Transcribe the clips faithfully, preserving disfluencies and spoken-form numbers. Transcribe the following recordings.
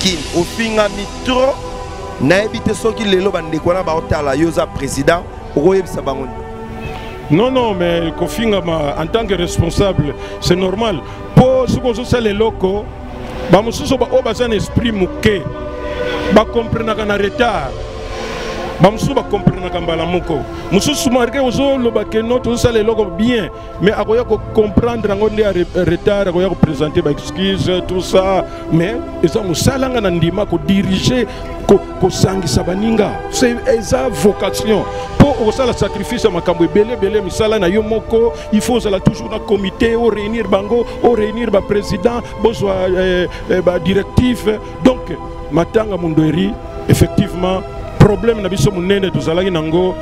Fikin ofinga mitro na ebite soki lelo bandeko na ba otala yoza président okoyebisa bango. Non, non, mais Kofinga, en tant que responsable, c'est normal. Pour ce que je les locaux, je suis un esprit mouqué. Je comprends qu'il y a un retard. Je comprends qu'il y a un mouko. Je suis marqué aux autres que notre les locaux bien. Mais je comprendre qu'il y a un retard, je vais présenter des excuses, tout ça. Mais je suis diriger. C'est sa vocation. Pour ça, le sacrifice, il faut toujours un comité, réunir bango, réunir le président, le directif. Donc, Matanga Mundori, effectivement, problème na biso munene tozalaki nango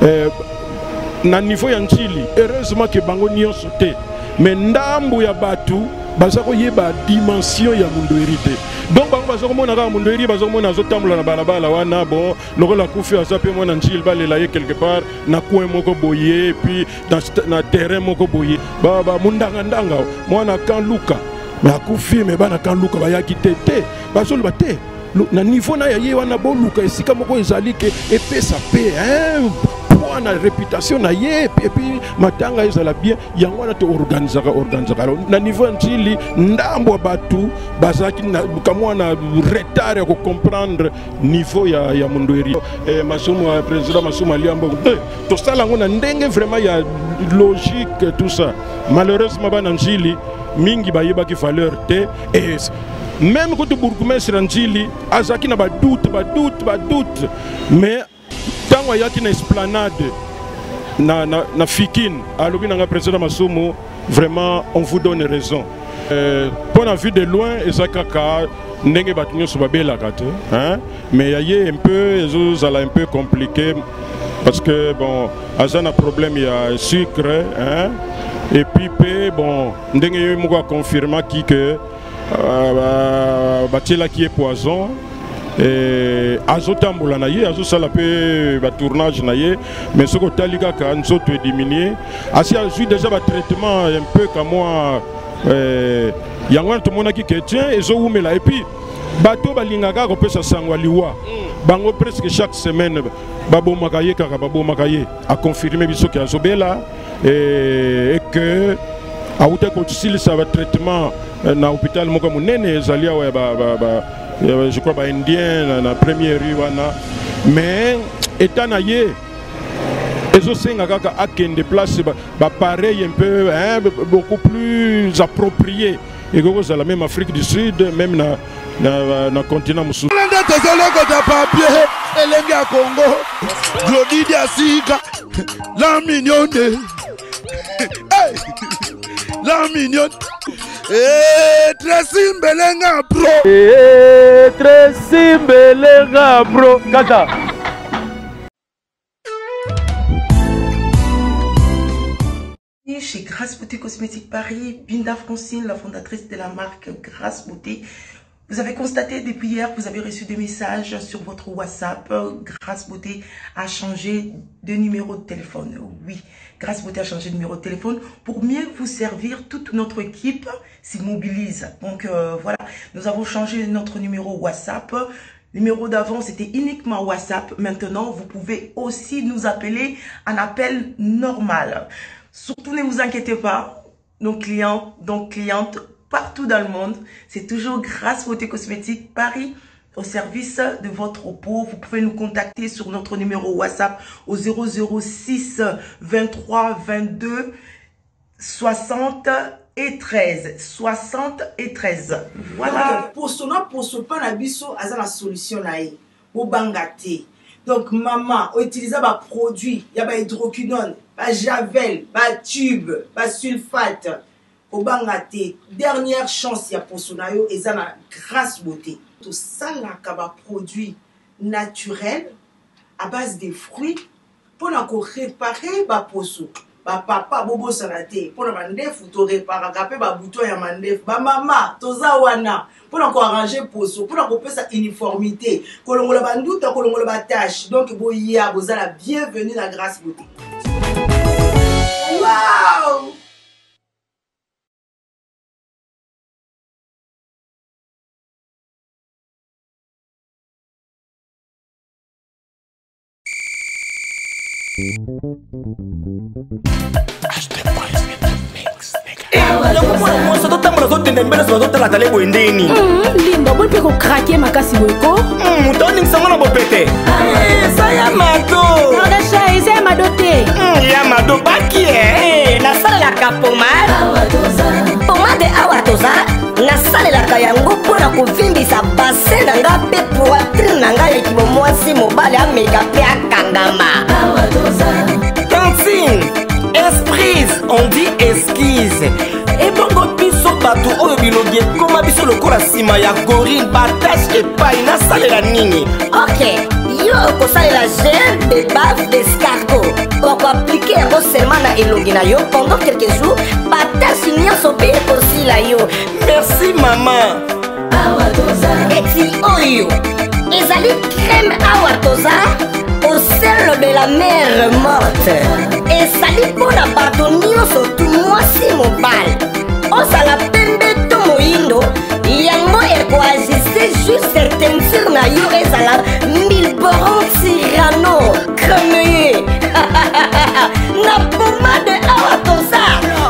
na niveau ya Nchili. Heureusement que bango nyonso te. Mais ndambu ya batu baza koyeba dimension ya Mundori te. Donc bango baza komona ka Mundori baza komona azotambola na balabala wana bon lokola kufi azape mwana Nchili balela ye quelque part na coin moko boye puis dans na terrain moko boye ba ba mundanga ndanga mwana kan luka mais akufi mais bana kan luka bayaki tete bazolo bate na niveau na ye wana bo luka esika moko ezali ke epesa pe hein na réputation na ye et puis matanga ezala bien yango wana te organiser organiser na niveau Nchili ndambo batu bazaki na kamwa na retard ya ko comprendre niveau ya ya Mundori eh masumu président masumu aliambo to sala ngona ndenge vraiment ya logique tout ça malheureusement ba Nchili mingi bayeba ki valeur te et même quand le bourgmestre Nchili azaki na ba doute ba doute ba doute mais tant qu'il y a une esplanade na na na Fikin alobi na président Masumu vraiment on vous donne raison euh, pour la vue de loin ezakaka ndenge batunyo sobabela kate hein mais il y a un peu ezala un peu compliqué parce que bon azana problème il y a sucre hein et puis bon ndenge yo moko confirmer qui que euh, batela qui est poison et azotambola na ye azosala pe ba tournage na ye mais ce que talika ka nzoto diminuer asi azui déjà ba traitement un peu comme moi euh yango to mona ki chrétien ezo umela et puis bato balingaka ko pesa sangwa liwa bango presque chaque semaine babo makaye kaka babo makaye a confirmer biso ki azobela et, et que auta ko tsilisa ba traitement na hôpital moko munene ezalia wa ba ba, ba je crois pas indien na première rue wana mais étant naie et aussi ngaka akende place ba pareil un peu hein, beaucoup plus approprié et que c'est la même Afrique du Sud même na na na continent musu désolé que t'as papier elengi ya Congo Glodidi Asika la mignonne hey la mignonne Eh, Tracy Mbelenga bro. Eh, Tracy Mbelenga bro. Kata. Chez Grâce Beauté Cosmétique Paris, Binda Francine, la fondatrice de la marque Grâce Beauté. Vous avez constaté depuis hier, vous avez reçu des messages sur votre WhatsApp. Grâce Beauté a changé de numéro de téléphone. Oui, Grâce Beauté a changé de numéro de téléphone pour mieux vous servir. Toute notre équipe s'y mobilise. Donc euh, voilà, nous avons changé notre numéro WhatsApp. Le numéro d'avant, c'était uniquement WhatsApp. Maintenant, vous pouvez aussi nous appeler en appel normal. Surtout, ne vous inquiétez pas. Nos clients, donc clientes, partout dans le monde, c'est toujours Grâce Beauté Cosmétique Paris au service de votre peau. Vous pouvez nous contacter sur notre numéro WhatsApp au zéro zéro six vingt-trois vingt-deux soixante et treize. soixante et treize. Voilà. Pour ce nom, pour ce pain à biso, à la solution là, au bangate. Donc maman, utiliser des produits, il y a des hydroquinone, des javel, des tubes, des sulfate. Au bangate, dernière chance ya pour sonayo et ça la Grâce Beauté. Tout ça là kaba produit naturel à base de fruits pour encore réparer ba poso. Ba papa bobo salate pour la mandef to réparer capé ba bouton ya mandef. Ba mama toza wana pour encore arranger poso pour encore faire sa uniformité. Kolongola banduta kolongola ba tâche. Donc boya bozala bienvenue à Grâce Beauté. Wow! limba boni mpe kokrake makasi boyeko toningsango na bopete eza ya mado nodasha eza ya mado te ya mado bakie nasalelaka pomade pomade awa toza nasalelaka yango mpona kovimbisa basin na nga mpe poitrine na ngai ekimo mwasi mobali ameka mpe akangama tantine esprise on dit esquise ebongo biso bato oyo bilobi ekoma biso lokola nsima ya gorine batashe epai nasalela nini ok yo okosalela gel de bave d'escargot okoaplike yango seulement na elongi na yo pendant quelques jours batashe nyonso mpe ekosila yo merci mama eti oyo ezali crème awa toza au sel de la mer morte ezali mpona bato nyonso tu mwasi mobali ozala pembe to moyindo yango ekoajuste juste teinture na yo ezala milboron tirano cremeye na pomade awa toza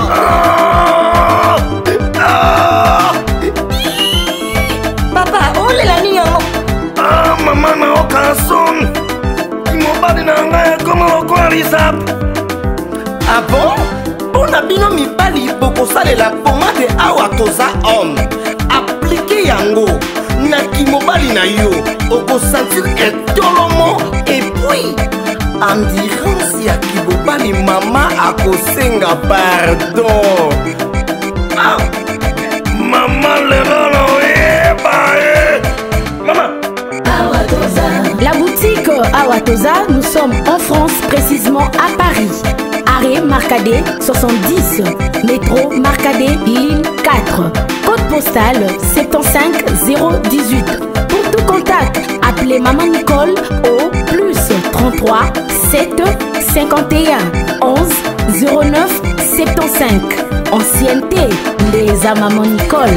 papa olela nini yango mama naoka son mobali na ngai ekoma lokola lisap abo mpona bino mibali bokosalela pomade awa toza homme aplike yango na kimobali na yo okosentir etolomo epui andirance ya kimobali mama akosenga pardon ah. mama lelo loyeba e mama La boutique Awatoza, nous sommes en France, précisément à Paris. Arrêt Marcadet soixante-dix, métro Marcadet ligne quatre, code postal sept cinq zéro dix-huit. Pour tout contact, appelez Maman Nicole au plus trente-trois sept cinquante et un onze zéro neuf soixante-quinze. Ancienneté, les à Maman Nicole.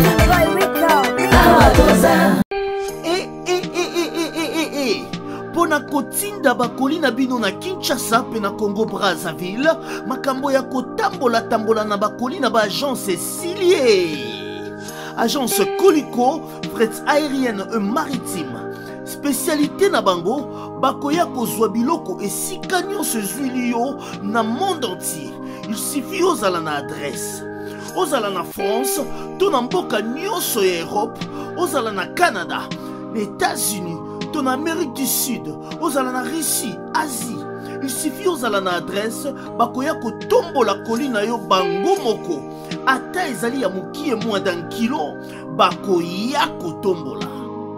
Pona kotinda bakoli na bino na Kinshasa pe na Congo Brazzaville makambo ya kotambola tambola na bakoli na ba agence Silie agence Colicot fret aérienne et maritime spécialité na bango bakoya kozwa biloko esika nyonso ezwili yo na monde entier. Il suffit ozala na adresse ozala na France to na mboka nyonso ya Europe ozala na Canada na États-Unis en Amérique du Sud, aux ala na Russie, Asie. Il suffit aux ala na adresse, bakoya ko tombo la colline yo bango moko. Ata ezali ya mukie moins d'un kilo, bakoya ko tombo la.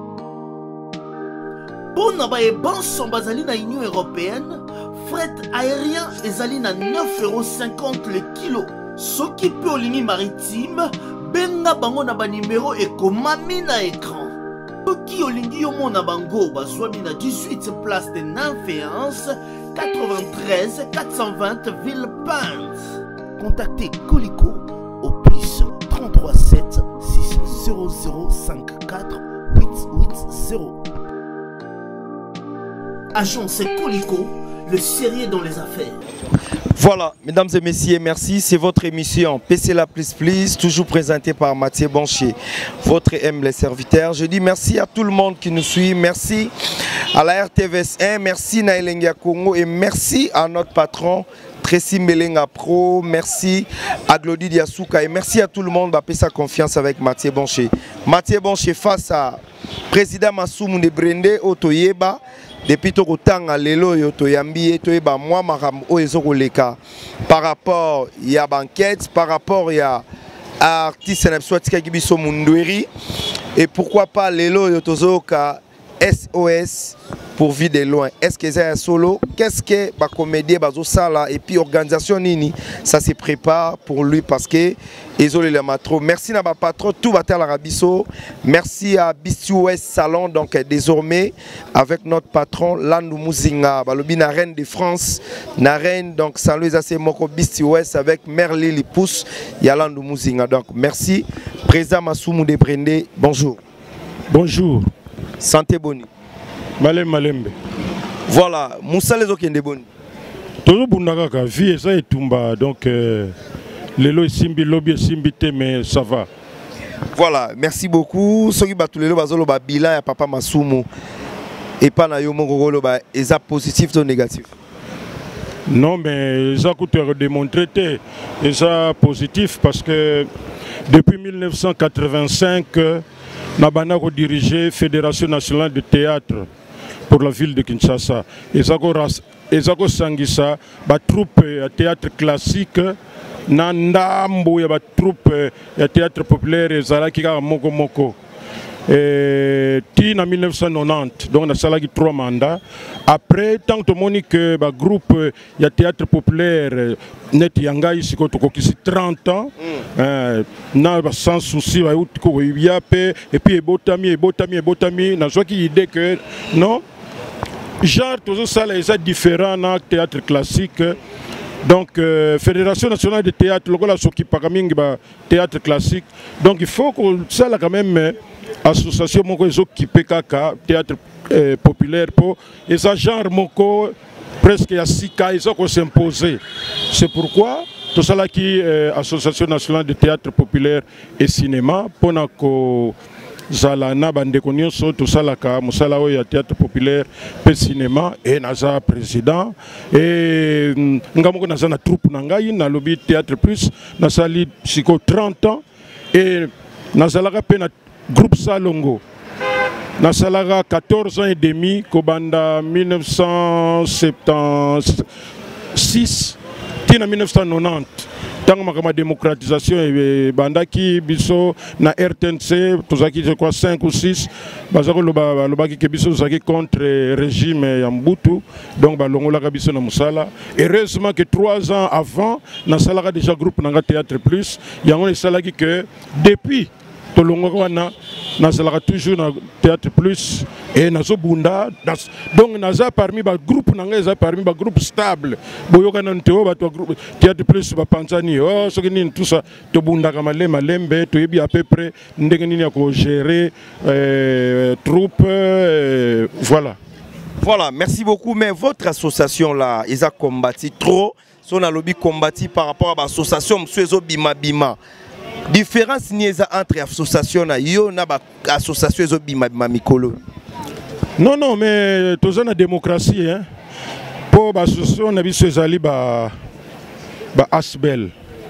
Pona ba e banson bazali na Union Européenne, fret aérien ezali na neuf euros cinquante le kilo. Soki pe olini maritime, benga bango na ba numéro e komami na écran. Qui olingi yo mona bango bazwami na dix-huit place de Nanféance quatre-vingt-treize quatre cent vingt Villepinte. Contactez Colicot au plus trente-trois sept six zéro zéro cinq quatre huit huit zéro. Agence Colicot, le sérieux dans les affaires. Voilà, mesdames et messieurs, merci. C'est votre émission P C La Plus Plus, toujours présentée par Mathieu Banchier, votre humble serviteur. Je dis merci à tout le monde qui nous suit. Merci à la R T V S un, merci Naelengia Congo et merci à notre patron Tracy Melenga Pro. Merci à Glody Diasuka et merci à tout le monde qui a sa confiance avec Mathieu Banchier. Mathieu Banchier face à président Massoumou de Brende Otoyeba. Depuis tout le temps, lelo yoto yambi to eba moi maram o ezoko leka par rapport il y a banquette par rapport il y a artiste na soit ki biso mundweri et pourquoi pas lelo yoto zoka S O S pour vie de loin. Est-ce que c'est un solo? Qu'est-ce que la comédie bazo sala et puis organisation nini ça se prépare pour lui parce que désolé le matro. Merci na ba patron tout va à l'Arabiso. Merci à Beast West Salon donc désormais avec notre patron Landou Muzinga balobi na reine de France na reine donc salut à ces moko Beast West avec Merli Lipous ya Landou Muzinga donc merci président Massoumou de Brende. Bonjour. Bonjour. Santé boni. Malem Malembe. Voilà, Moussa les okende boni. Toujours bundaka vie ça et tumba donc euh, lelo simbi lobby simbi te mais ça va. Voilà, merci beaucoup. Soki batulelo bazolo ba bilan ya papa Masumu et pas na yo moko lo ba eza positif ou négatif. Non mais ça coûte démontrer et ça positif parce que depuis mille neuf cent quatre-vingt-cinq Nabana a dirigé Fédération nationale de théâtre pour la ville de Kinshasa. Et ça a sangisa ba troupe de théâtre classique Nandambo ya ba troupe de théâtre populaire et Zalaki moko moko. Et en mille neuf cent quatre-vingt-dix, donc on a salagi trois mandats. Après, tant que le que le groupe de théâtre populaire net yanga ici trente ans, sans souci, et puis botami et botami et botami, n'a pas idée que non, genre tout ça est différent dans le théâtre classique. Donc, euh, Fédération nationale de théâtre, le gars qui parle théâtre classique. Donc, il faut que ça là quand même association moko qui P K K théâtre euh, populaire pour et ça genre moko presque il y a six cas ils ont s'imposer. C'est pourquoi tout ça là qui euh, association nationale de théâtre populaire et cinéma pour que Zalana bandekonyo so tout ça là ka musala oya théâtre populaire et cinéma et naza président et ngamoko naza na troupe nangai na lobby théâtre plus na sali siko trente ans et nazalaka pe na groupe Salongo nasalaka quatorze ans et demi kobanda mille neuf cent soixante-seize tina mille neuf cent quatre-vingt-dix tant que ma démocratisation et bandaki biso na R T N C tozaki je crois cinq ou six bazako loba loba ki biso zaki contre régime ya Mbutu donc balongola ka biso na musala. Heureusement que trois ans avant na salaka déjà groupe nanga théâtre plus yango ne salaki que depuis Tolongwana nasalaka toujours na théâtre plus et nazo bunda donc naza parmi ba groupe nanga eza parmi ba groupe stable boyoka na nteo ba to groupe théâtre plus ba panzani oh soki nini tout ça to bunda ka malema lembe to yebi à peu près ndenge nini ya ko gérer euh, troupe euh, voilà. Voilà, merci beaucoup mais votre association là ils a combattu trop son lobby combattu par rapport à l'association monsieur zo bima bima. Différence entre association et association et mikolo. Non, non, mais tout ça la démocratie. Hein. Pour l'association, on a vu ces ba Asbel.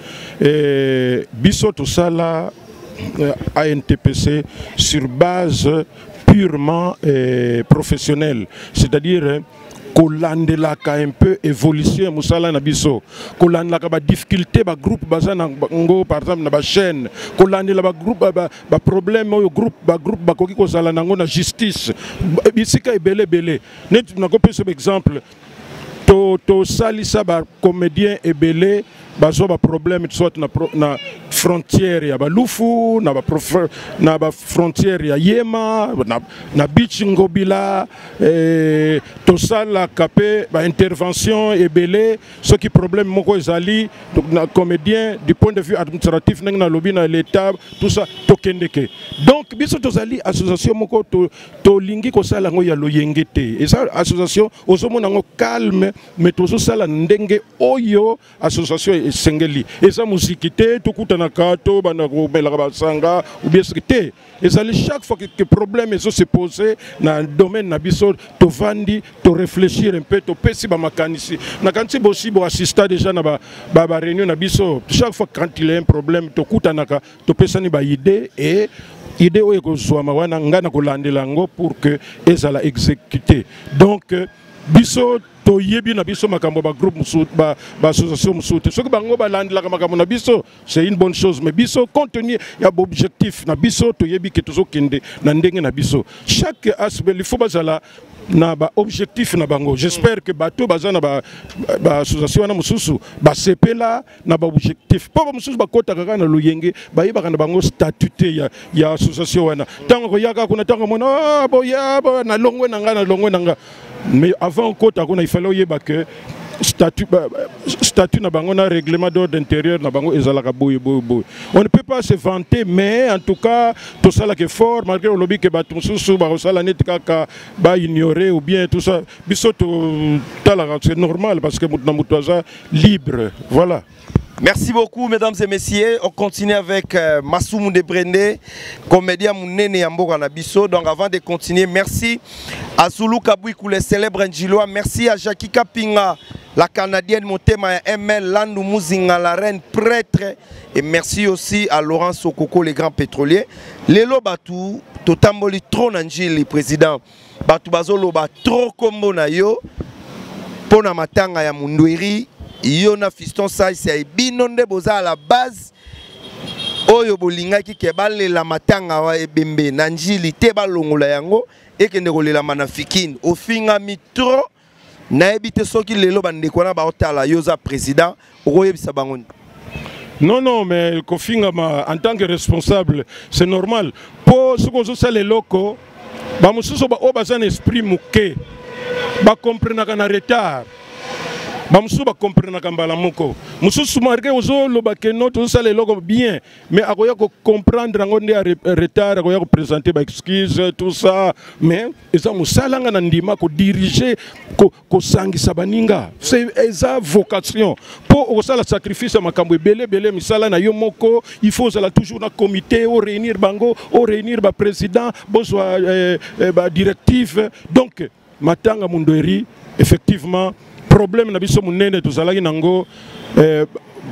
Et biso tout ça là, A N T P C, sur base purement eh, professionnelle. C'est-à-dire, kolandela ka un peu évolution musala na biso kolandela ka ba difficulté ba groupe bazana ngo par exemple na ba chaîne kolandela ba groupe ba, ba problème au groupe ba groupe ba koki ko sala nango na justice bisika ebele bele net na ko pesa exemple to to salisa ba comédien ebele bazo ba problème soit na na frontière ya balufu na ba na ba frontière ya Yema na na beach ngobila eh, to sala capé ba intervention ebele ce qui problème moko ezali donc na comédien du point de vue administratif na lobby na l'état tout ça to kendeke donc biso to zali association moko to to lingi ko sala ngo ya loyengete et ça association ozomona ngo calme mais to sala ndenge oyo association esengeli et ça musikité to kutana kato bana ko bela basanga ou bien sécurité et ça chaque fois que que problème eso se poser na domaine na biso to vandi to réfléchir un peu to pesi ba makanisi na kanti bosi bo assister déjà na ba ba réunion na biso chaque fois quand il y a un problème to kutana ka to pesani ba idée et idée oyo ko zwama wana ngana ko landela ngo pour que ezala exécuter donc biso to yebi na biso makambo ba groupe musutu ba ba association musutu soki bango ba landela makambo na biso c'est une bonne chose mais biso contenu ya objectif na biso to yebi ke tozo kende na ndenge na biso chaque aspect il faut bazala na ba objectif na bango j'espère que bato bazana ba ba association na mususu ba sepela na ba objectif po ba mususu ba kota kaka na luyenge ba yeba kana bango statut ya ya association wana tango ko yaka kuna tango mona bo ya na longwe na nga na longwe na nga mais avant kota kuna il fallait yeba que statut statut na bango na règlement d'ordre intérieur na bango ezalaka boye boye boye. On ne peut pas se vanter, mais en tout cas tout ça là que fort malgré le lobby que bato mususu ba sala net kaka ba ignorer ou bien tout ça biso to tala c'est normal parce que mutu na mutu aza libre. Voilà. Merci beaucoup, mesdames et messieurs. On continue avec euh, Massoumou Debrende, comédien Mounene Yamboka Nabiso. Donc, avant de continuer, merci à Zulu Kabouikou, le célèbre Ndjiloa. Merci à Jackie Kapinga, la Canadienne Motema M L, Landou Mouzinga, la reine prêtre. Et merci aussi à Laurent Sokoko, le grand pétrolier. Lelo Batou, Totamboli trop Nanjili, le président. Batou Bazolo ba trop kombo na yo. Pona matanga ya Mundweri. Yona fiston sai c'est binonde boza à la base oyo bolinga ki kebale la matanga wa ebembe nanjili te balongola yango ekende kolela manafikine ofinga mitro na ebite soki lelo bandeko na baotala yoza président okoyebisa bango. Non non mais kofinga ma en tant que responsable c'est normal po soko zo sale loko ba mususo ba obaza na esprit muke ba comprendre kana retard. Bamusu ba comprendre kambala moko mususu marqué ozo loba que notre ça les logo bien mais akoya ko comprendre ngonde ya retard akoya ko présenter ba excuse tout ça mais eza musala nga ndima ko diriger ko ko sangisa baninga c'est eza vocation pour osala sacrifice makambo belé belé misala na yo moko il faut ça toujours na comité au réunir bango au réunir ba président bozwa euh, euh, ba directif donc matanga Mundweri effectivement problème na biso munene tozalaki nango eh,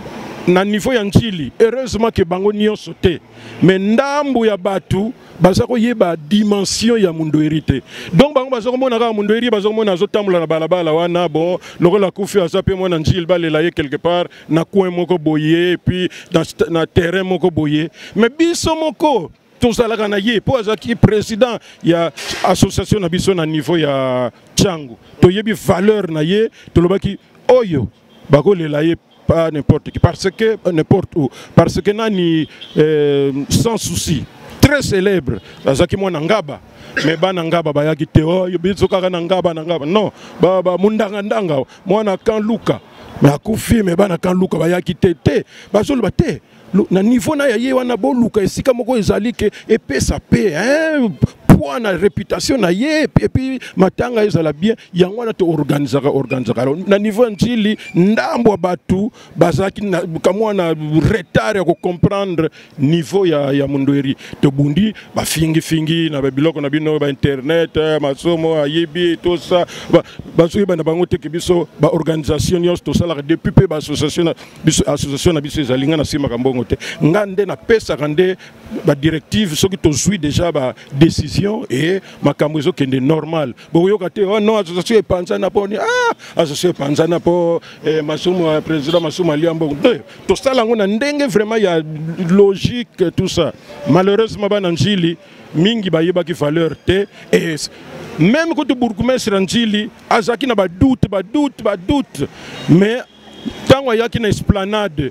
na niveau ya Njili heureusement que bango nyonso te mais ndambu ya batu baza ko yeba dimension ya Mundweri te donc bango baza ko mona ka Mundweri baza ko mona azotambola na balabala wana bon lokola kufi azape mona Njili balela ye quelque part na coin moko boye et puis dans na terrain moko boye mais biso moko tozalaka na ye po azaki président ya association na biso na niveau ya Tchangu to yebi valeur na ye to lobaki oyo bakolela ye pas n'importe qui parce que n'importe où parce que nani euh, sans souci très célèbre azaki mwana ngaba mais bana ngaba bayaki te oyo biso kaka na ngaba na ngaba non ba ba mundanga ndanga mwana kan luka mais akufi mais bana kan luka bayaki te te bazolo te na niveau na ye wana boluka esika moko ezali ke epesa pe hein poids na réputation na ye et puis matanga ezala bien yango na to organisaka organisaka na niveau Njili ndambo batu bazaki na kamwa na retard ya ko comprendre niveau ya ya Mundweri to bundi ba fingi fingi na biloko na bino ba internet masomo ayebi tout ça ba so ba na bango te biso ba organisation yos to sala depuis pe ba association biso association na biso ezalinga na sima kambongo te ngande na pesa kande ba directive soki to zui déjà ba décision et makambo ezo kende normal boyoka te oh non association e panzana po ni ah association e panzana po eh, masumu président masumu aliambo to sala ngona ndenge vraiment ya logique tout ça malheureusement ba Njili mingi ba yeba ki valeur te et même quand le bourgmestre Njili azaki na ba doute ba doute ba doute mais tango yaki na esplanade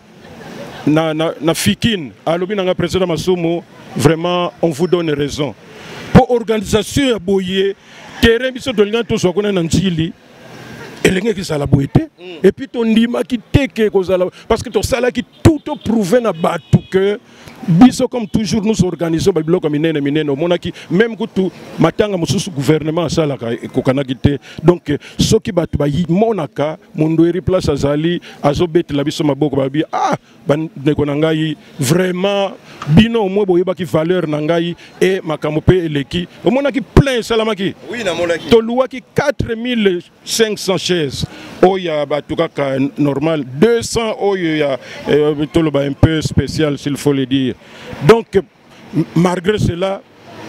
na na, na Fikine alobi na président masumu vraiment on vous donne raison. Pour organisation ya boye terrain biso dolinga to sokona na Njili elenge ki sala boete et puis ton ndima ki teke ko sala parce que to sala ki tout prouver na batu que biso comme toujours nous organisons ba biloko minene minene monaki même kutu matanga mususu gouvernement sala ka kokanaki te donc soki batu ba monaka Mundweri place azali azobete la biso maboko ba bi ah ban neko na ngai vraiment bino mo boyeba ki valeur na ngai et makambo pe eleki omonaki plein salamaki oui na monaki to luaki quatre mille cinq cents chaises oya batu kaka normal deux cents oyo ya eh, to loba un peu spécial s'il faut le dire. Donc, malgré cela,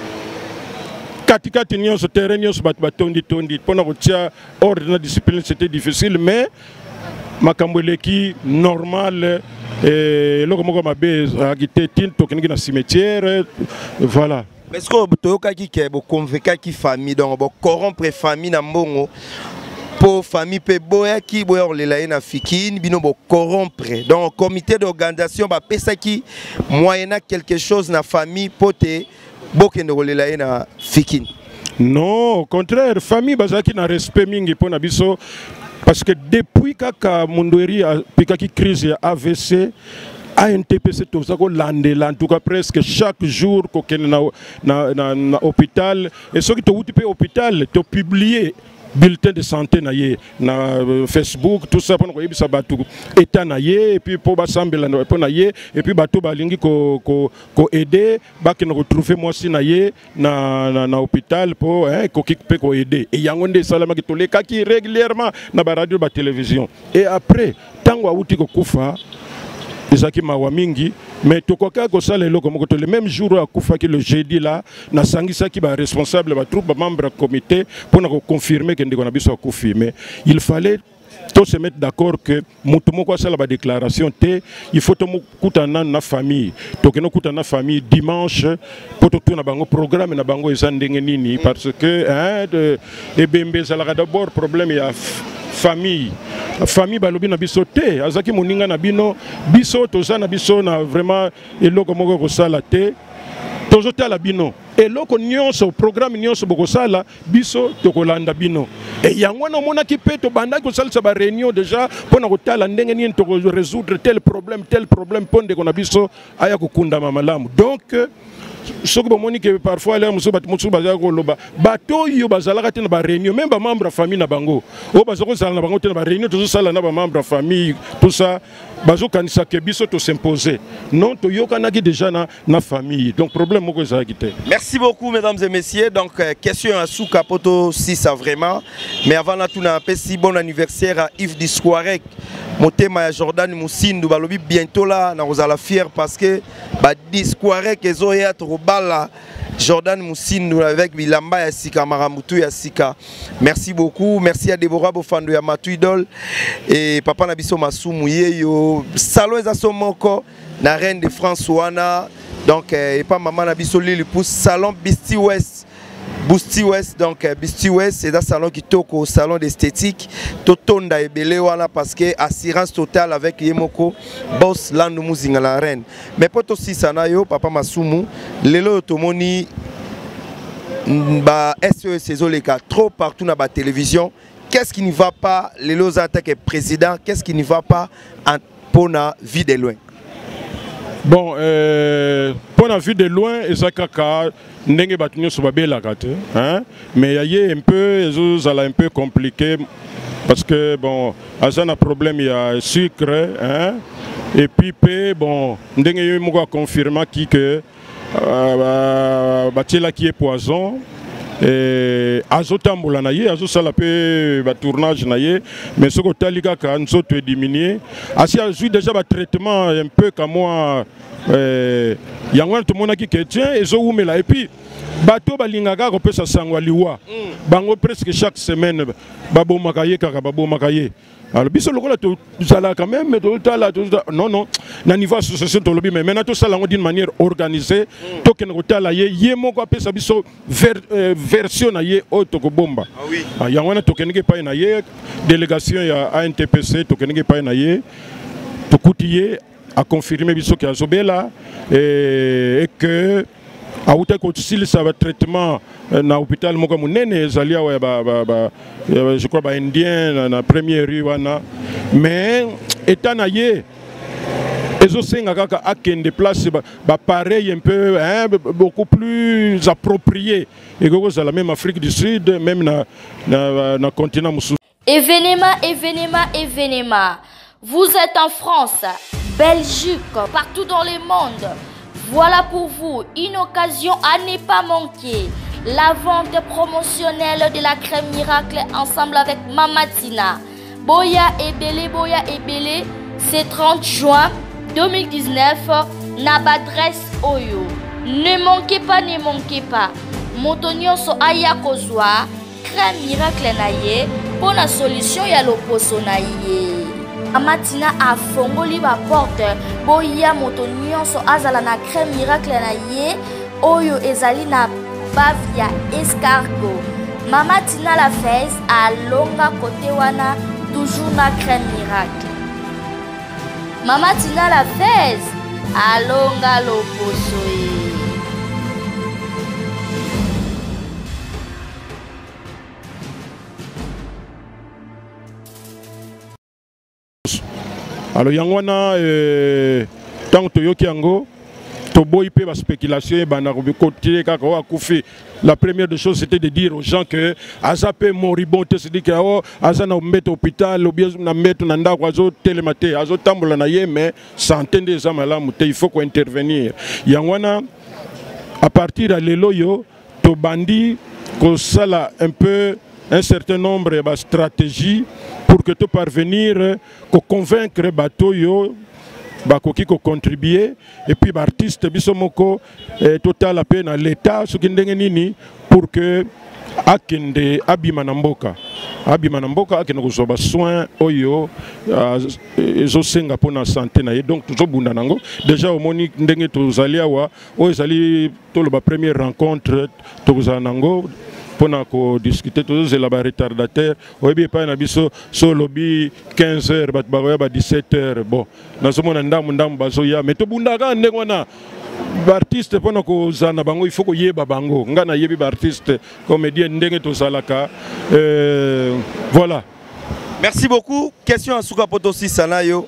katika tinyo ce terrain yo se bat batondi tondi pendant que tia ordre de discipline c'était difficile mais makambeleki normal et loko moko mabe agité tin tokengi na cimetière voilà. Est-ce que toyoka ki ke bo convaincre ki famille donc bo corrompre famille na mbongo pour famille pe boya ki boya olela na Fikine bino bo corrompre donc comité d'organisation ba pesa ki moyena quelque chose na famille pote bokende olela na Fikine. Non, au contraire famille bazaki na respect mingi pona biso parce que depuis kaka Mundoeri a pikaki crise ya A V C A N T P C tout ça ko landela en tout cas presque chaque jour ko ken na na na, na hôpital et ceux qui to wuti pe hôpital to publier bulletin de santé na ye na uh, Facebook tout ça pour ko batu état na ye et puis pour basambela pour na ye et puis batu balingi ko ko ko aider ba ki na retrouver moi si na ye na na, na hôpital pour hein ko ki pe ko aider et yangonde salama ki toleka ki régulièrement na ba radio ba télévision et après tango auti ko kufa ezaki mawa mingi mais tokoka ko sala eloko moko to le même jour à kufa ki le jeudi là na sangisa ki ba responsable ba troupe ba membre comité pour na confirmer que ndeko na biso akufi mais il fallait tous se mettre d'accord que mutu moko sala ba déclaration té il faut to kutana na famille to keno kutana famille dimanche pour to na bango programme na bango eza ndenge nini parce que hein de ebembe sala d'abord problème ya famille famille balobi na biso te azaki moninga na bino biso toza na biso na vraiment eloko moko kosala te tozotala bino eloko nyonso programme nyonso bokosala biso tokolanda bino et yango na monaki pe to bandaki kosalisa ba réunion déjà pona kotala ndenge nini to résoudre tel problème tel problème ponde kona biso aya kokunda malamu donc ce que moni que parfois les muso bat muso bazaka koloba bato yo bazalaka te na ba réunion même ba membre famille na bango o bazoko sala na bango te na ba réunion to sala na ba membre famille tout ça bazo kanisa ke biso to s'imposer non to yokanaki déjà na na famille donc problème moko za kité. Merci beaucoup mesdames et messieurs donc euh, question à sous capoto si ça vraiment mais avant là tout na si bon anniversaire à Yves Disquarek motema ya Jordan Moussindu balobi bientôt là na kozala fier parce que ba Disquarek ezo ya Bala Jordan Moussindu avec Bilamba ya Sika Maramutu ya Sika. Merci beaucoup, merci à Deborah Bofando ya Matu Idol et papa Nabiso Masumu yeyo salon ezaso moko na reine de France wana donc et pas maman Nabiso Lili pour salon Bisti West Busti West donc Bisti West c'est un salon qui toque au salon d'esthétique totonda ebele wana parce que assurance totale avec Yemoko boss landu muzinga la reine mais poto si sana yo papa Masumu lelo tomoni ba S E S ezoleka trop partout na ba télévision qu'est-ce qui ne va pas lelo attaque président qu'est-ce qui ne va pas en pona vie de loin. Bon, euh, pour la vue de loin, Ezakaka, n'enge batunyo sobabe la gâte, hein, mais il y a un peu, ils ont un peu compliqué parce que bon, azan a problème il y a sucre, hein, et puis bon, n'enge yo moko confirmer qui que euh, batela qui est poison. Et azotambola na ye azosala pe ba tournage na ye mais ce que talika ka nzoto diminuer asi azui déjà ba traitement un peu comme moi euh yango to mona ki chrétien ezo umela et puis bato balingaka ko pesa sangwa liwa bango presque chaque semaine babo makaye kaka babo makaye. Alors, biso lokola to zala quand même mais to tala non non na niveau association to lobi mais maintenant to sala d'une manière organisée to ken ko tala ye ye moko apesa biso version na ye o to ko bomba ah oui ah yango na to ken ke pa na ye délégation ya A N T P C to ken ke pa na ye to kutiye a confirmer biso ke azobela et que a outa ko tsili ça va traitement na hôpital moko munene zalia wa ba ba je crois ba indien na première rue wana mais état na ye ezo senga kaka akende place ba pareil un peu hein, beaucoup plus approprié et que ça la même Afrique du Sud même na na, na continent musu. Événement événement événement vous êtes en France, Belgique, partout dans le monde. Voilà pour vous une occasion à ne pas manquer. La vente promotionnelle de la crème miracle ensemble avec Mamatina. Boya Ebele, Boya Ebele, c'est trente juin deux mille dix-neuf, Nabadresse Oyo. Ne manquez pas, ne manquez pas. Motonio so aya kozwa, crème miracle naye, pour la solution ya loposo naye. Mamatina a fongoli ba porte boya moto nyonso azala na crème miracle na ye oyo ezali na bavia escargot. Mamatina la fesse a longa côté wana toujours na crème miracle. Mamatina la fesse a longa loposo. Alors yangwana euh, tant que yoki yango toboyi pe ba spéculation et bana côté kaka wa kufi. La première des choses c'était de dire aux gens que azape moribond te se dit que oh azana mettre hôpital ou bien na mettre na ndako azo télématé azo tambola na ye mais centaines de gens malamu te il faut qu'on intervenir. Yangwana à partir de l'éloyo to bandi ko sala un peu un certain nombre de stratégies pour que tu parvenir à convaincre bateau yo bakoki ko contribuer et puis l'artiste bisomoko total la peine à l'état ce qui ndenge nini pour que akende abima na mboka abima na mboka akende ko ba soin oyo ezo senga pona santé na ye donc toujours bunda nango déjà au moni ndenge tozali awa o ezali to la première rencontre tozana nango pona ko discuter tous la retardataire oyebi pa na biso so lobby quinze heures bat ba ba dix-sept heures bon nazomona ndamu ndamu bazo ya mais to bunda ka ndenge wana artiste pona ko zana bango il faut ko yeba bango ngana yebi ba artiste comédien ndenge to salaka euh voilà. Merci beaucoup. Question à Souka Potosi Sanayo.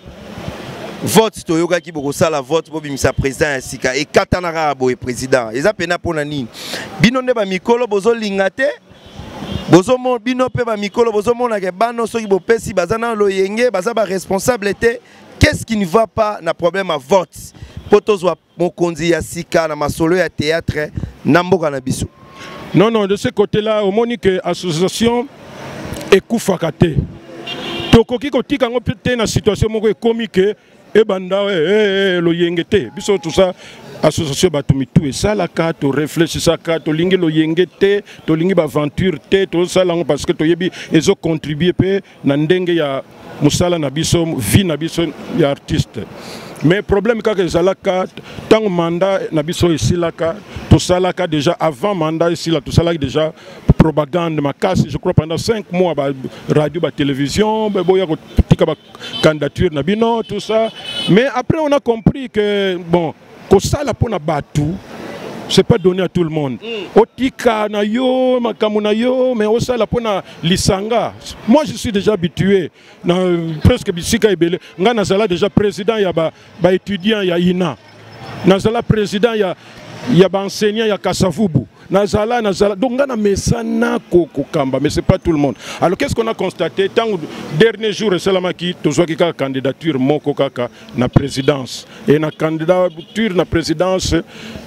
Vote toyoka ki boko sala vote pour bimisa président sika et katanara boy président eza pena pona nini bino nde ba mikolo bozo lingate bozo mo bino pe ba mikolo bozo mona ke bano soki bo pesi bazana loyenge baza ba responsable était qu'est-ce qui ne va pas na problème à vote potozwa mokonzi ya sika na masolo ya théâtre na mboka na biso. Non non de ce côté-là au monique association ekufakate tokoki kotika ngo peut-être na situation moko comique et banda eh lo yengete biso tout ça association batumitu et ça la carte to réfléchir ça carte to lingi lo yengete to lingi ba aventure te to ça là parce que to yebi ezo contribuer pe na ndenge ya musala na biso vie na biso ya artiste mais problème ka que zalaka tant mandat na biso ici là ka to ça là ka déjà avant mandat ici là tout ça là déjà propagande ma casse je crois pendant cinq mois ba radio ba télévision ba boya ko tika ba candidature na bino tout ça mais après on a compris que bon ko ça là pour na batu c'est pas donné à tout le monde. Otika na yo makamu na yo mais ça là pour na lisanga. Moi je suis déjà habitué na presque bisika ebele nga nazala déjà président ya ba ba étudiant ya ina nazala président ya ya ba enseignant ya Kasavubu nazala nazala donc nga na mesana ko kamba mais c'est pas tout le monde. Alors qu'est-ce qu'on a constaté tant dernier jour selamaki tozwa ki ka candidature moko kaka na présidence et na candidature na présidence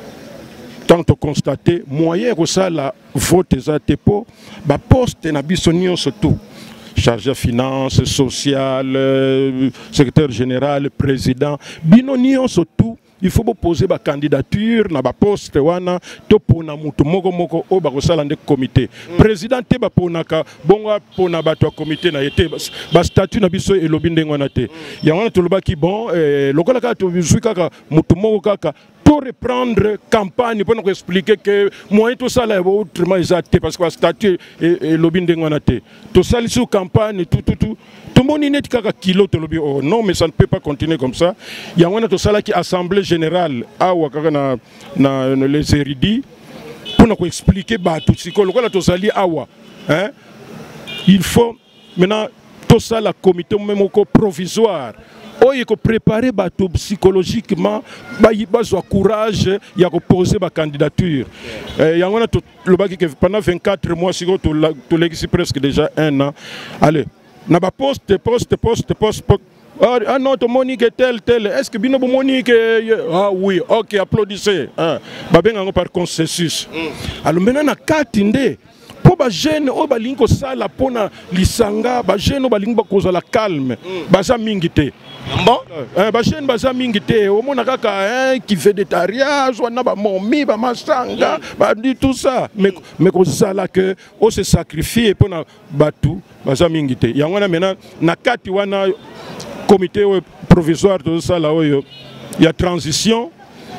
tant que constaté moyen que ça la vote za tepo ba poste na bisonio surtout chargé finance sociale euh, secrétaire général président binonio surtout il faut poser ba candidature na ba poste wana to pona mutu moko moko o ba ko sala nde comité président te ba pona ka bonga pona ba to comité na yete ba statut na biso e lobi ndengo na te ya wana to loba ki bon eh, lokola ka to bizui kaka mutu moko kaka pour reprendre campagne pour nous expliquer que moi tout ça là autrement exact parce que le statut et lobby ndengonate tout ça sous campagne tout tout tout tout le monde net kaka kilo to lobby oh non mais ça ne peut pas continuer comme ça il y a un tout ça là qui assemblée générale à wakaka na na les érudits pour nous expliquer bah tout ce que le tout ça li awa hein il faut maintenant tout ça la comité même au provisoire oh, il faut préparer bateau psychologiquement, il faut courage, il faut poser ma candidature. Il y a pendant vingt-quatre mois, si tu l'exis presque déjà un an. Allez, na ba poste, poste, poste, poste. Ah non, ton monique est tel, tel. Est-ce que bino monique ah oui, ok, applaudissez. Hein. Babenga par consensus. Alors maintenant, na katinde. Po ba jeune o ba linko sala pona lisanga ba jeune o ba linko koza la calme baza mingi te bon eh ba jeune baza mingi te o mona kaka hein qui fait des tariages wana ba momi ba masanga ba dit tout ça mais mais ko sala que o se sacrifier pona batu baza mingi te yango na maintenant na kati wana comité provisoire tout ça là oyo il y a transition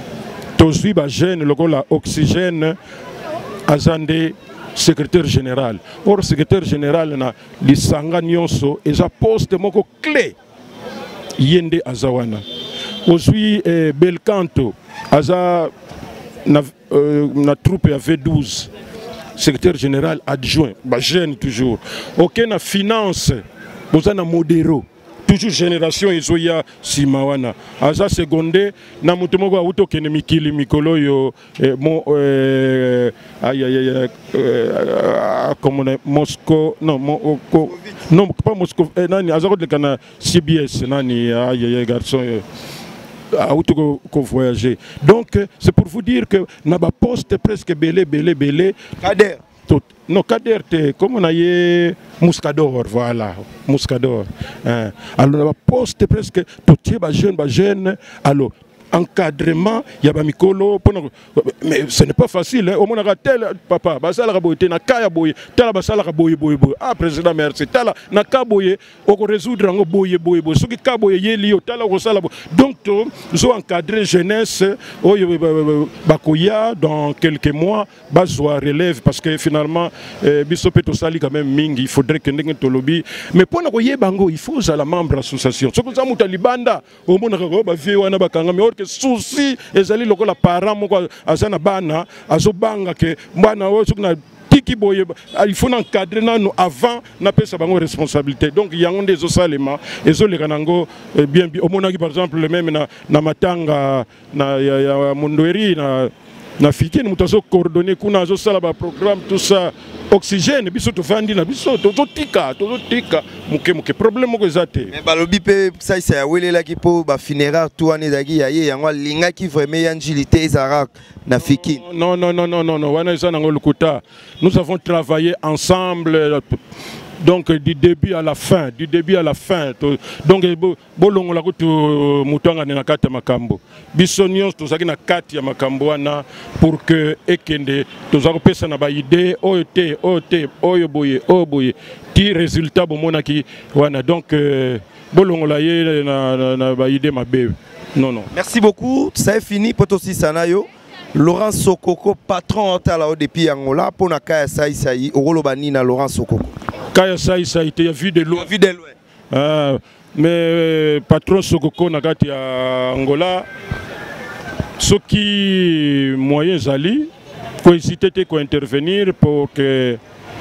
to suis ba jeune lokola oxygène azande secrétaire général. Or, secrétaire général na lisanga nyonso et ja poste moko clé yende azawana. Aujourd'hui eh, Belcanto aza na, euh, na troupe ya V douze secrétaire général adjoint, ba jeune toujours. Ok na finance, boza na modéro. toujours génération ezoya simawana aza seconde na mutu moko auto kene mikili mikolo yo mo aïe aïe comme Moscou non non pas Moscou nani aza de kana C B S nani aïe aïe garçon auto ko voyager donc c'est pour vous dire que na ba poste presque belé belé belé Kader non, Kader, comme on a eu Mouscador, voilà, Mouscador. Hein. Alors, on a posté presque tout les jeunes, les jeunes, alors, encadrement, il y a Mikolo, mais ce n'est pas facile. Au moins, tel papa, basala raboye, na kaya boye, tel basala raboye boye boye. Ah, président merci, tel na kaboye, on peut résoudre un boye boye boye. Ce qui kaboye yeli, tel on sala. Donc, nous avons encadré jeunesse, bakoya dans quelques mois, bazoa relève parce que finalement, bisope to sali quand même mingi. Il faudrait que nous to lobby. Mais pour nous koye bango, il faut la membre association. Ce que nous avons talibanda, au moins on va vivre wana bakanga que souci ezali lokola parent moko azana bana azobanga ke bana na tiki boye il faut encadrer nanu avant na pesa bango responsabilité donc yango des osalema ezoleka nango bien au monaki par exemple le même na, na matanga na ya, ya Mondweri na na fiki ni mutazo coordonner kuna zo sala ba programme tout ça oxygène biso to fandi na biso to tika to tika muke muke problème ko ezate mais balobi pe ça ça welela ki po ba funéraire tout ane dagi ya ye yango linga ki vraiment yanjilité ezara na fiki non non non non non non wana ezana ngolukuta nous avons travaillé ensemble donc du début à la fin, du début à la fin. Donc bolongo la kutu mutanga na kati makambo. Bisonions tozaki na kati ya makambo wana pour que ekende tozako pesa na ba idée oyote oyote oyoboye oyoboye ti résultat bomona ki wana donc bolongo la ye na na ba idée mabe. Non non. Merci beaucoup, ça est fini potosi sanayo. Laurent Sokoko patron otala depuis Angola pour na kaya sai sai orolobani na Laurent Sokoko. Kaya sai sai te vu de loin. Vu de loin. Ah, mais euh, patron Sokoko na kati ya Angola ce qui moyen zali ko hésiter ko intervenir pour que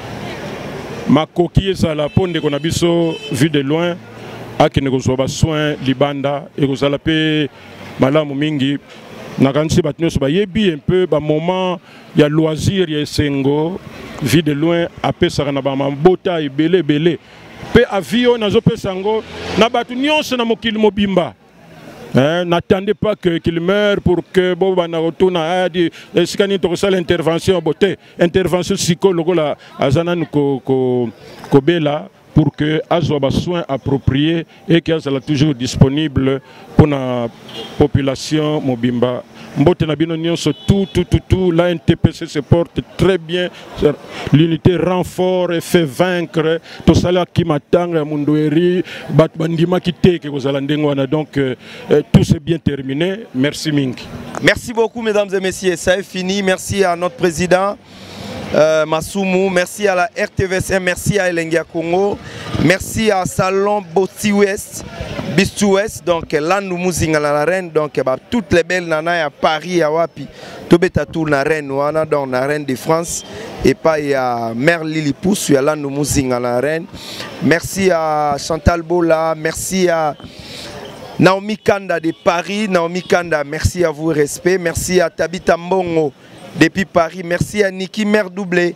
ma coquille ça la ponde qu'on a biso vu de loin a qui ne reçoit soin libanda et ko sala pe malamu mingi. Nakansi batno so bayebi un peu ba moment il y a loisir il y a sengo vie de loin après ça na ba mambota ebele belé pe avion nazo pe sango na batu nyonso na mokili mobimba hein n'attendez pas que qu'il meure pour que boba na retourna a dit sikani to sala intervention boté intervention psychologue la azana ko ko ko bela pour que azoba soins appropriés et qu'elle soit toujours disponible pour la population mobimba. Mbote na bino nyonso tout tout tout tout la N T P C se porte très bien, l'unité renfort et fait vaincre to sala kimatanga Mondweri bat bandima kiteke ko zala ndengwana donc euh, tout s'est bien terminé. Merci Mingi. Merci beaucoup mesdames et messieurs, ça est fini. Merci à notre président Euh, Masumu, merci à la R T V S M, merci à Elengia Congo, merci à Salon Boti West, Bistu West, donc là nous mousing à la reine, donc bah, toutes les belles nanas à Paris, à Wapi, tout bêta tout la reine, wana donc la reine de France, et pas il y a Mère Lily Pousse, il y a là nous mousing à la reine, merci à Chantal Bola, merci à Naomi Kanda de Paris, Naomi Kanda, merci à vous, respect, merci à Tabita Mbongo. Depuis Paris, merci à Niki Mère Doublé.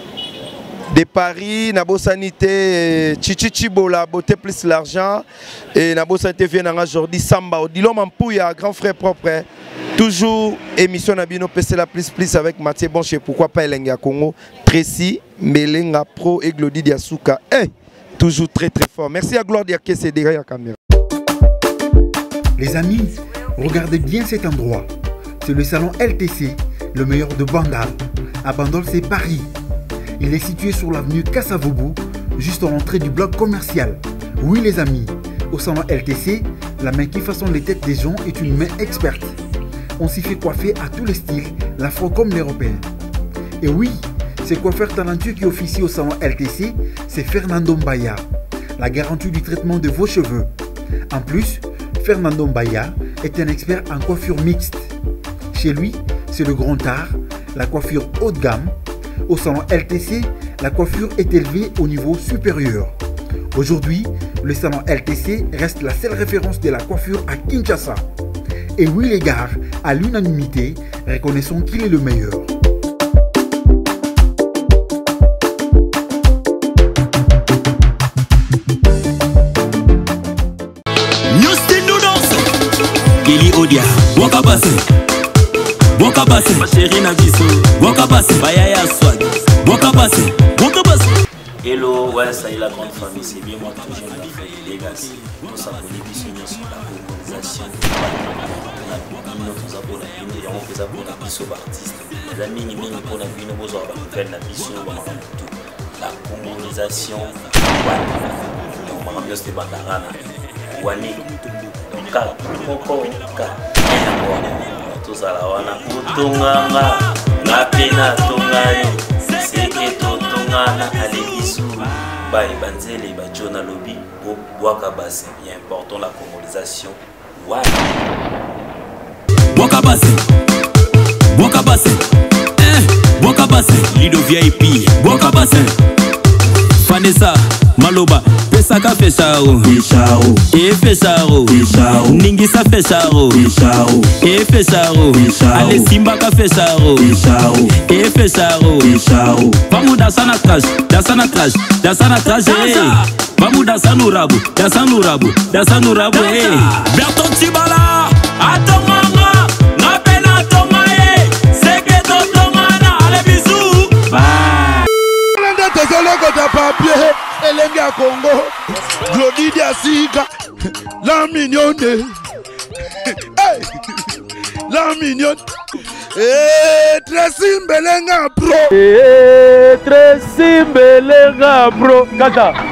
De Paris, Nabo Sanité, Chichi Chibola, Beauté plus l'argent. Et Nabo Sanité vient aujourd'hui, Samba, Odilo Mampouya, grand frère propre. Toujours émission Nabino P C la plus plus avec Mathieu Bonché, pourquoi pas Elenga Congo, Tracy, Melenga Pro et Glody Diasuka. Eh, toujours très très fort. Merci à Gloire Diaké, c'est derrière la caméra. Les amis, regardez bien cet endroit. C'est le salon L T C. Le meilleur de Bandal. À Bandol, c'est Paris. Il est situé sur l'avenue Kassavoubou, juste à l'entrée du bloc commercial. Oui les amis, au salon L T C, la main qui façonne les têtes des gens est une main experte. On s'y fait coiffer à tous les styles, l'afro comme l'européen. Et oui, ce coiffeur talentueux qui officie au salon L T C, c'est Fernando Mbaya, la garantie du traitement de vos cheveux. En plus, Fernando Mbaya est un expert en coiffure mixte. Chez lui, c'est le grand art, la coiffure haut de gamme. Au salon L T C, la coiffure est élevée au niveau supérieur. Aujourd'hui, Le salon L T C reste la seule référence de la coiffure à Kinshasa. Et oui les gars, à l'unanimité, reconnaissons qu'il est le meilleur. Eli Odia, Waka Basse, Waka Basse, ma chérie Nabiso, Waka Basse, Bayaya Swag, Waka Basse, Waka Basse. Hello, ouais, ça y est la grande famille, c'est bien moi toujours la famille Legacy. Nous sommes venus sur la colonisation. Nous sommes pour la vie, on fait ça pour la biso artiste. Les amis, nous sommes pour la vie, nous sommes faire la biso, la colonisation. On va ramener ce bandarana. Wani. Ka koko ka tozala wana utonganga ngapena tongayo seke totongana alebisu ba ebanzele ba jona lobi bo Waka Basse. Il est important la colonisation. Voilà. Waka Basse, Waka Basse, eh, Waka Basse, Lido V I P, Waka Basse, Vanessa, Maloba. Pesaka fecharo, fecharo, e fecharo, fecharo, Ningisa fecharo, fecharo, e fecharo, fecharo, Ale Simbaka fecharo, fecharo, e fecharo, fecharo. Vamos dançar na traje, dançar na traje, dançar na traje, vamos dançar no rabo, dançar no rabo, dançar no rabo, eh. Berton Tibala, atomanga, na pena tomae, segredo tomana, ale bisu, bye. Elenge à Congo, Glody Diasika, la mignonne, hey, la mignonne, eh, Tracy Mbelenga Pro, eh, Tracy Mbelenga Pro, Kata.